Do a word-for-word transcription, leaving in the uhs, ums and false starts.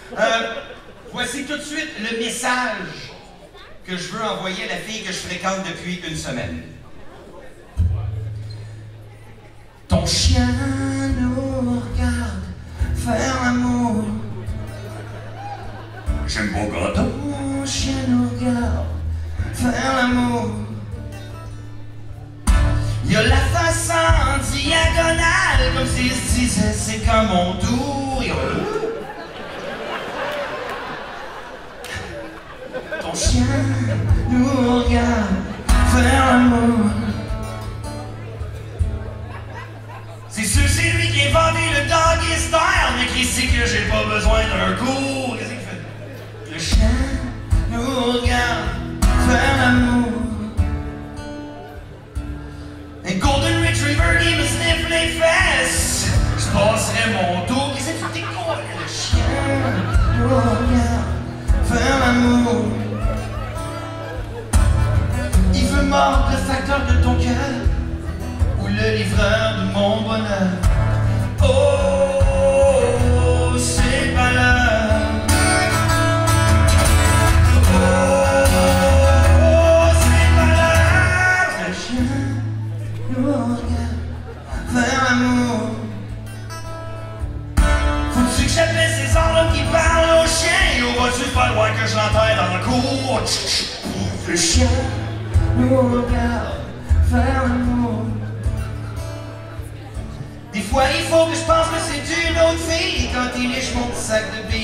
Euh, voici tout de suite le message que je veux envoyer à la fille que je fréquente depuis une semaine. Ton chien nous regarde faire l'amour. J'aime pas quand ton chien nous regarde faire l'amour. Il y a la face en diagonale, comme s'il se disait c'est comme mon tour. Ton chien nous regarde faire l'amour. C'est sûr c'est lui qui a inventé le doggy style, mais qui sait que j'ai pas besoin d'un cours. Qu'est-ce qu'il fait? Le chien nous regarde faire l'amour. Un golden retriever qui me sniffe les fesses. Je passerai mon tour. Qu'est-ce que tu t'écoutes? Le chien nous regarde faire l'amour. Il veut mordre le facteur de ton cœur ou le livreur de mon bonheur. Oh, c'est pas l'heure. Oh, c'est pas l'heure. Le chien nous regarde faire l'amour. Faut-tu que j'appelle ces hommes qui parlent aux chiens? Ou vas-tu pas loin que je l'enterre dans le cour? Le chien nous regarde faire l'amour. Des fois il faut que je pense que c'est une autre fille quand il lèche mon petit sac de billes.